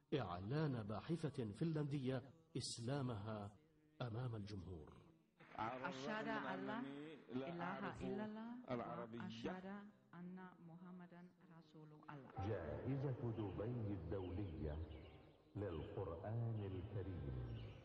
إعلان باحثة فنلندية إسلامها أمام الجمهور. أشهد أن لا إله إلا الله وأشهد أن محمدا رسول الله. جائزة دبي الدولية للقرآن الكريم.